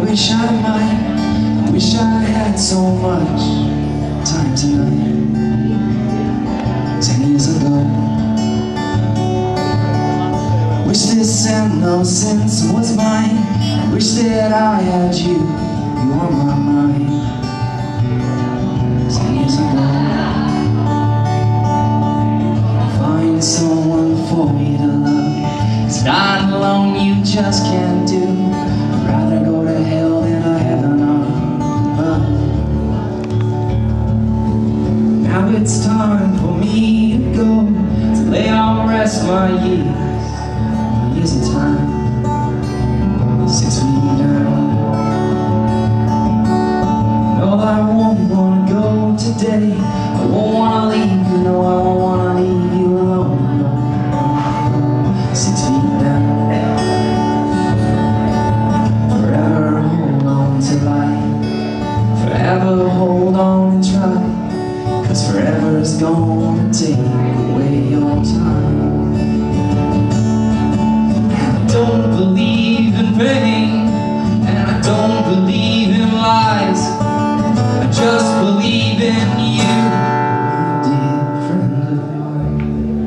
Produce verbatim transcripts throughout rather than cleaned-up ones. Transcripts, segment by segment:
wish I might, I wish I had so much time tonight. Ten years ago, wish this innocence was mine. I wish that I had you, you on my mind. Ten years ago, find someone for me to love, 'cause dying alone you just can't do. I'd rather go to hell than a heaven above. Now it's time for me to go, to lay on rest my years, my years of time, six feet down. No, I won't wanna go today. I won't wanna leave you, no, I won't wanna leave you alone. No. Six feet down. Forever hold on to life. Forever hold on and try, 'cause forever is gonna take away your time. And I don't believe in pain, and I don't believe in lies. I just believe in you, my dear friend of mine.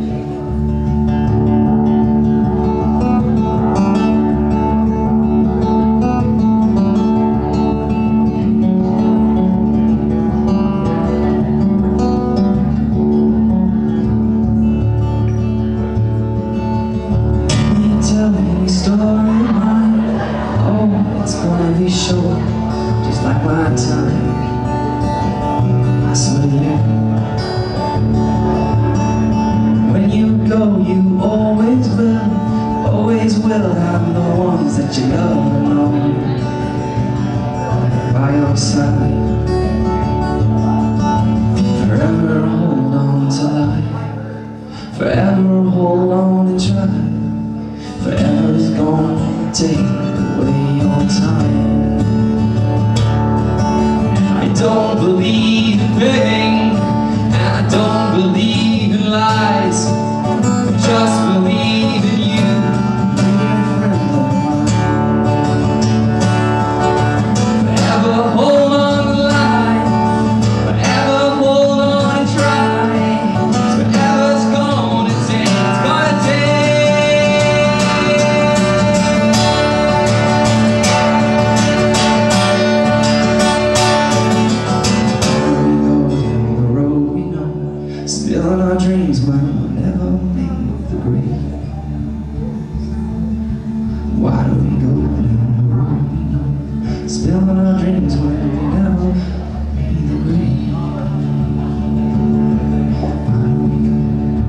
Can you tell me a story of mine? Oh, it's gonna be short, just like my time. I swear, when you go, you always will, always will have the ones that you love and know by your side. Forever hold on to life, forever hold on and try. Forever is gonna take away your time. I don't believe in pain, and I don't believe in lies. I just believe in you, dear friend of mine. Forever hold on to life, forever hold on and try. Forever's gonna take, it's gonna take. Still in our dreams when we'll never make the grave. Why do we go down the road we know? Still in our dreams when we'll never make the grave. Why do we go?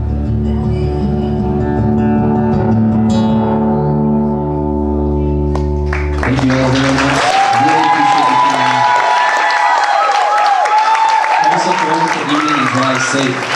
Thank you all very much. Really appreciate your time. Have yourself a wonderful evening and drive safe.